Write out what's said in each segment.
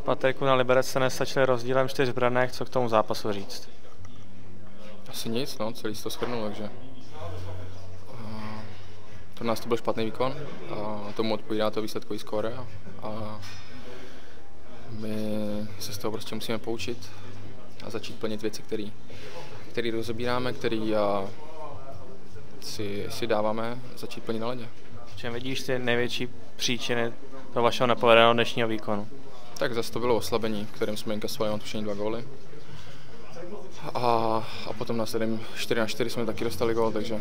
Patriku, na Liberec se nestačili rozdílem 4 branek, co k tomu zápasu říct? Asi nic, no, celý to shrnul, takže pro nás to byl špatný výkon a tomu odpovídá to výsledkový skóre a my se z toho prostě musíme poučit a začít plnit věci, které rozebíráme, které si dáváme, začít plnit na ledě. V čem vidíš ty největší příčiny toho vašeho nepovedeného dnešního výkonu? Tak zase to bylo oslabení, kterým jsme inkasovali na tušení 2 góly. A potom následem 4-4 jsme taky dostali gól, takže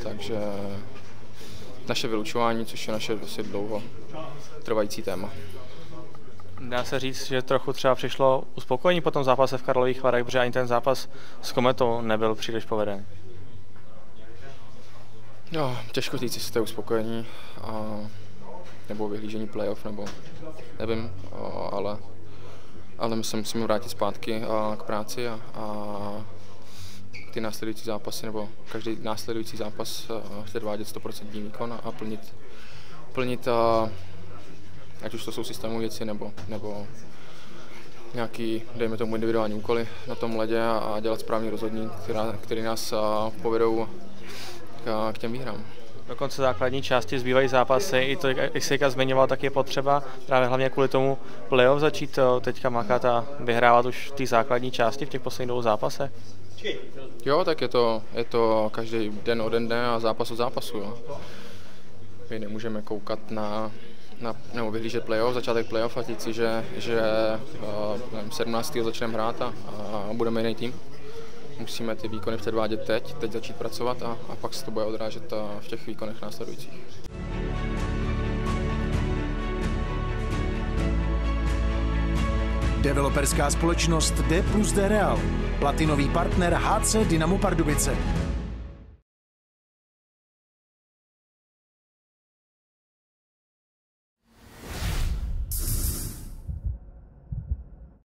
naše vylučování, což je naše vlastně dlouho trvající téma. Dá se říct, že trochu třeba přišlo uspokojení po tom zápase v Karlových Varech, protože ani ten zápas s Kometou nebyl příliš povedený. No, těžko říct, jestli to je uspokojení, nebo vyhlížení playoff, nebo nevím, ale my se musíme vrátit zpátky k práci a ty následující zápasy, nebo každý následující zápas předvádět 100% výkon a plnit ať už to jsou systémové věci, nebo nějaký, dejme tomu, individuální úkoly na tom ledě a dělat správný rozhodnutí, které nás povedou k těm výhrám. Do konce základní části zbývají zápasy, i to, jak se zmiňoval, tak je potřeba právě hlavně kvůli tomu playoff začít teďka makat a vyhrávat už v té základní části v těch posledních 2 zápasech. Jo, tak je to každý den ode dne a zápas od zápasu. Jo. My nemůžeme koukat nebo vyhlížet playoff, začátek playoff a říct si, že 17. začneme hrát a budeme jiný tým. Musíme ty výkony předvádět teď začít pracovat a pak se to bude odrážet v těch výkonech následujících. Developerská společnost D+D Real, platinový partner HC Dynamo Pardubice.